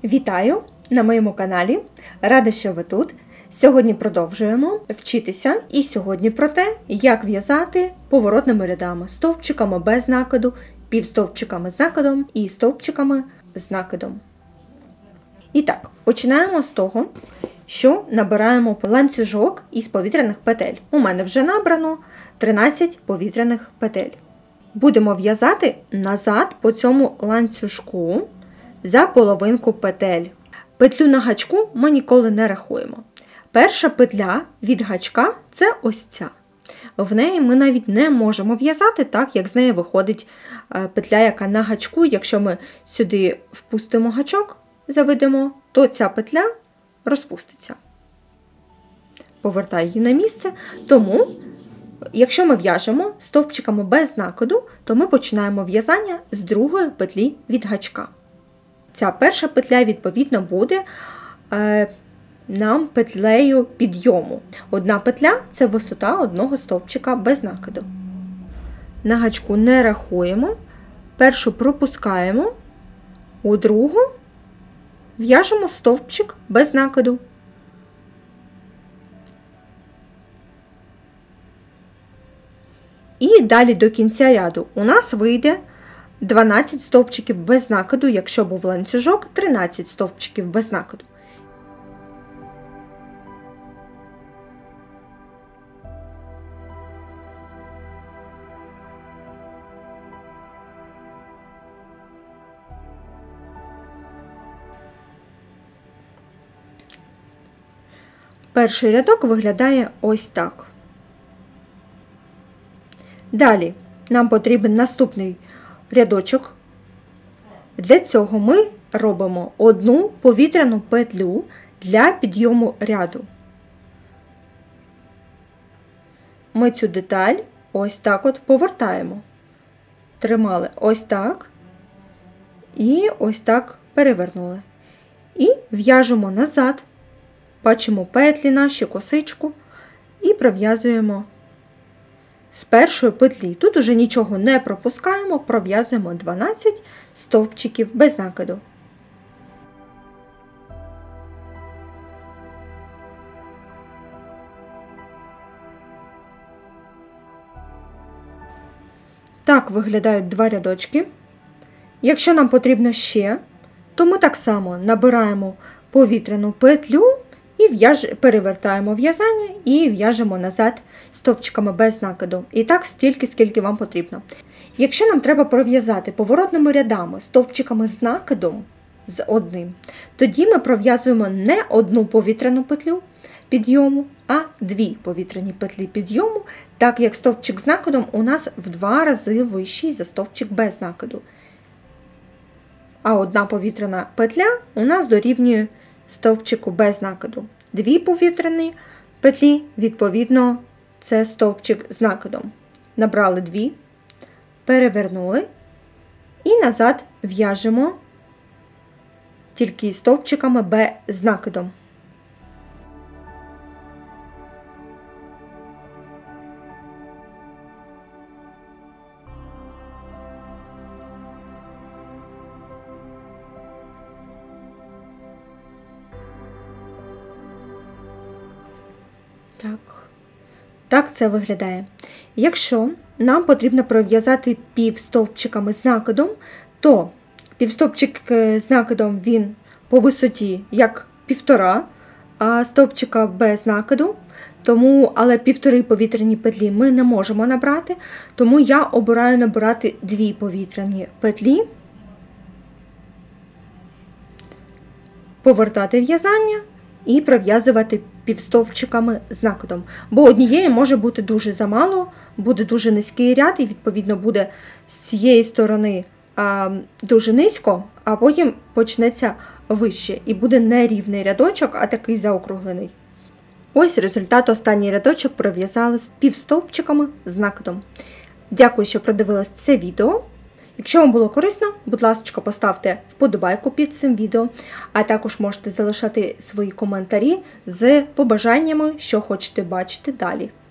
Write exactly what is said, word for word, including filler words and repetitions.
Вітаю на моєму каналі! Рада, що ви тут! Сьогодні продовжуємо вчитися і сьогодні про те, як в'язати поворотними рядами, стовпчиками без накиду, півстовпчиками з накидом і стовпчиками з накидом. І так, починаємо з того, що набираємо ланцюжок із повітряних петель. У мене вже набрано тринадцять повітряних петель. Будемо в'язати назад по цьому ланцюжку за половинку петель. Петлю на гачку ми ніколи не рахуємо. Перша петля від гачка – це ось ця. В неї ми навіть не можемо в'язати так, як з неї виходить петля, яка на гачку. Якщо ми сюди впустимо гачок, заведемо, то ця петля розпуститься. Повертаю її на місце. Тому, якщо ми в'яжемо стовпчиками без накиду, то ми починаємо в'язання з другої петлі від гачка. Ця перша петля, відповідно, буде е, нам петлею підйому. Одна петля – це висота одного стовпчика без накиду. На гачку не рахуємо, першу пропускаємо, у другу в'яжемо стовпчик без накиду. І далі до кінця ряду у нас вийде дванадцять стовпчиків без накиду, якщо був ланцюжок, тринадцять стовпчиків без накиду. Перший рядок виглядає ось так. Далі нам потрібен наступний рядочок. Для цього ми робимо одну повітряну петлю для підйому ряду. Ми цю деталь ось так от повертаємо. Тримали ось так і ось так перевернули. І в'яжемо назад, бачимо петлі наші, косичку і пров'язуємо з першої петлі. Тут уже нічого не пропускаємо, пров'язуємо дванадцять стовпчиків без накиду. Так виглядають два рядочки. Якщо нам потрібно ще, то ми так само набираємо повітряну петлю і в'яж... перевертаємо в'язання і в'яжемо назад стовпчиками без накиду. І так стільки, скільки вам потрібно. Якщо нам треба пров'язати поворотними рядами стовпчиками з накидом, з одним, тоді ми пров'язуємо не одну повітряну петлю підйому, а дві повітряні петлі підйому, так як стовпчик з накидом у нас в два рази вищий за стовпчик без накиду. А одна повітряна петля у нас дорівнює стовпчику без накиду. Дві повітряні петлі, відповідно, це стовпчик з накидом. Набрали дві, перевернули і назад в'яжемо тільки стовпчиками без накидом. Так. Так це виглядає. Якщо нам потрібно пров'язати півстовпчиками з накидом, то півстовпчик з накидом він по висоті як півтора, а стовпчика без накиду, тому, але півтори повітряні петлі ми не можемо набрати, тому я обираю набирати дві повітряні петлі, повертати в'язання і пров'язувати півстовпчиками з накидом. Бо однієї може бути дуже замало, буде дуже низький ряд, і відповідно буде з цієї сторони а, дуже низько, а потім почнеться вище. І буде не рівний рядочок, а такий заокруглений. Ось результат. Останній рядочок пров'язали з півстовпчиками з накидом. Дякую, що продивились це відео. Якщо вам було корисно, будь ласка, поставте вподобайку під цим відео, а також можете залишати свої коментарі з побажаннями, що хочете бачити далі.